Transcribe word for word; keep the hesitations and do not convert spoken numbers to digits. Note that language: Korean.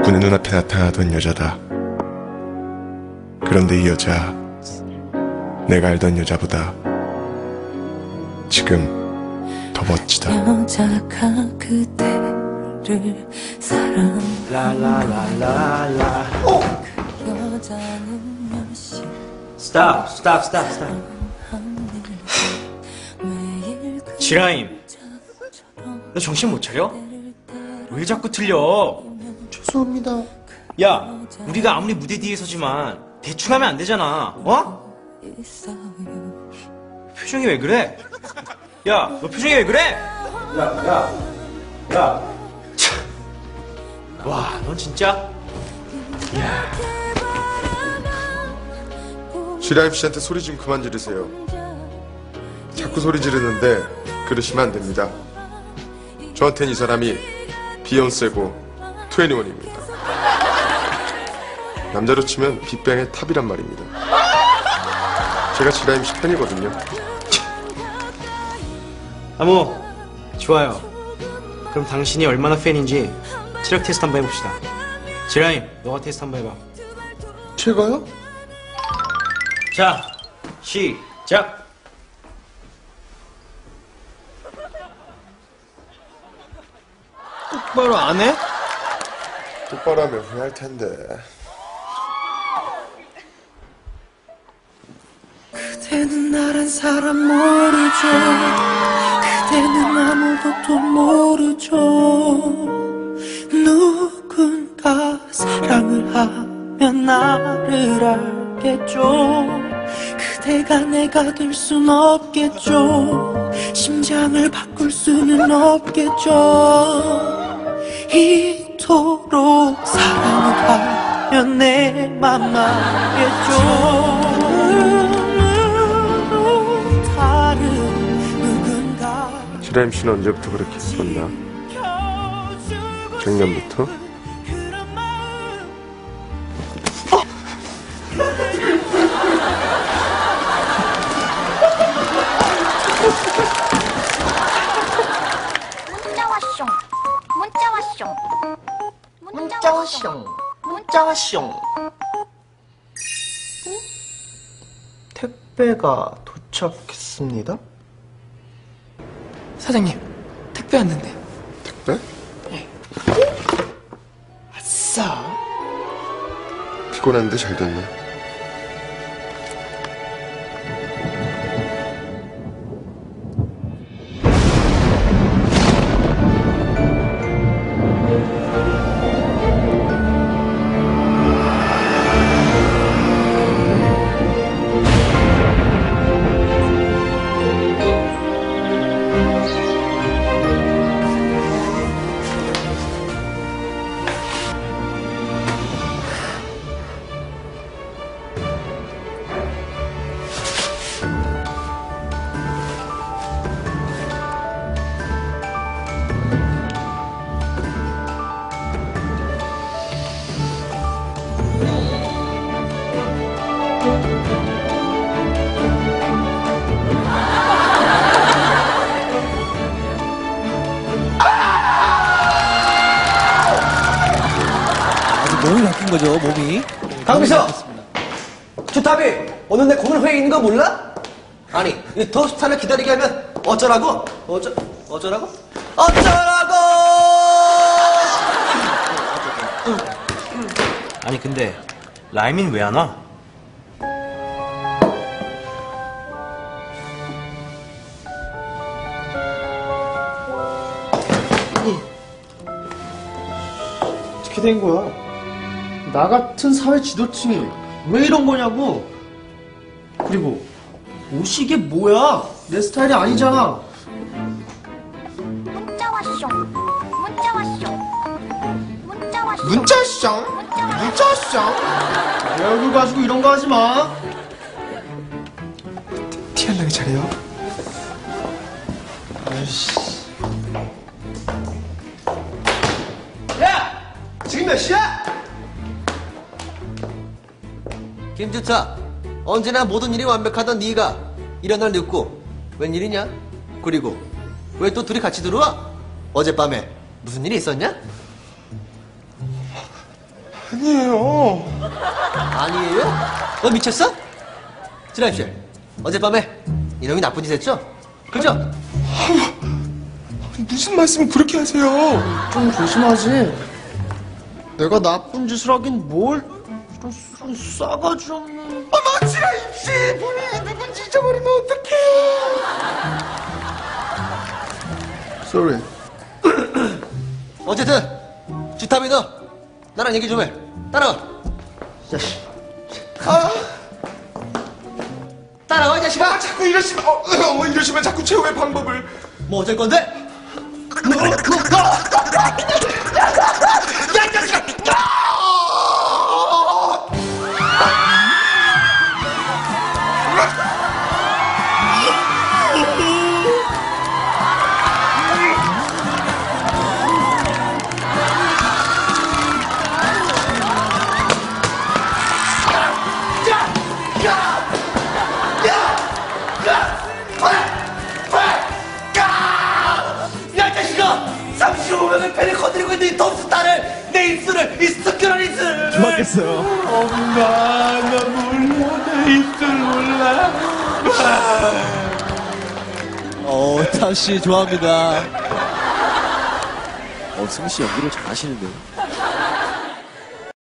자꾸 내 눈앞에 나타나던 여자다. 그런데 이 여자, 내가 알던 여자보다 지금 더 멋지다. 여자가 그대를 사랑. 라라라라라. 오! 그 여자는 몇시 스탑, 스탑, 스탑, 스탑. 지라임, 너 정신 못 차려? 왜 자꾸 틀려? 죄송합니다. 야, 우리가 아무리 무대 뒤에 서지만 대충 하면 안 되잖아, 어? 표정이 왜 그래? 야, 너 표정이 왜 그래? 야, 야, 야. 참. 와, 넌 진짜. 지라임 씨한테 소리 좀 그만 지르세요. 자꾸 소리 지르는데 그러시면 안 됩니다. 저한텐 이 사람이 비욘세고 트웬티원입니다. 남자로 치면 빅뱅의 탑이란 말입니다. 제가 지라임 씨 팬이거든요. 아무, 좋아요. 그럼 당신이 얼마나 팬인지 체력 테스트 한번 해봅시다. 지라임, 너가 테스트 한번 해봐. 제가요? 자, 시작! 똑바로 안 해? 똑바로 하면 후회할 텐데. 그대는 나란 사람 모르죠. 그대는 아무것도 모르죠. 누군가 사랑을 하면 나를 알겠죠. 그대가 내가 될 순 없겠죠. 심장을 바꿀 수는 없겠죠. 이토록 사랑을 하면 내 맘 알겠죠. 다른 누군가. 지라임 씨는 언제부터 그렇게 예뻤나? 작년부터? 문자 왔숑. 문자 왔숑. 문자 왔숑. 택배가 도착했습니다. 사장님, 택배 왔는데. 택배? 예. 아싸. 피곤한데 잘 됐네. 몸이 바뀐 거죠, 몸이. 강비서! 저 답이 오늘 내 공연 회의 있는 거 몰라? 아니, 이 톱스타를 기다리게 하면 어쩌라고? 어쩌, 어쩌라고? 어쩌라고! 아니, 근데 라임인 왜 안 와? 어떻게 된 거야? 나 같은 사회 지도층이 왜 이런 거냐고? 그리고 옷이 이게 뭐야? 내 스타일이 아니잖아. 문자 왔숑. 문자 왔숑. 문자 왔숑. 문자쌍? 문자쌍? 내 얼굴 가지고 이런 거 하지 마. 티 안 나게 잘해요. 아이씨. 야! 지금 몇 시야? 김주차, 언제나 모든 일이 완벽하던 네가 이런 날 늦고 웬일이냐? 그리고 왜 또 둘이 같이 들어와? 어젯밤에 무슨 일이 있었냐? 아니에요. 아니에요? 너 미쳤어? 지라입실 어젯밤에 이놈이 나쁜 짓 했죠? 그죠? 무슨 말씀을 그렇게 하세요? 좀 조심하지. 내가 나쁜 짓을 하긴 뭘 이런, 이런 싸가지 없는. 어머, 지라 입시 본인이 누군지 잊어버리면 어떡해요? Sorry. 어쨌든 지타비 너 나랑 얘기 좀 해. 따라와. 자식. 아, 따라와 이 자식아. 자꾸 이러시면, 어, 어, 이러시면 자꾸 최후의 방법을. 뭐 어쩔 건데? 너, 너, 너. 야, 이 자식아! 야, 이 자식아! 삼십오 명의 팬을 건드리고 있는 이 덤스 딸을 내 입술을 이 습결한 입술. 좋았겠어요. 엄마, 나 몰라. 내 입술 몰라. 어, 타씨 좋아합니다. 어, 승우 씨 연기를 잘하시는데요.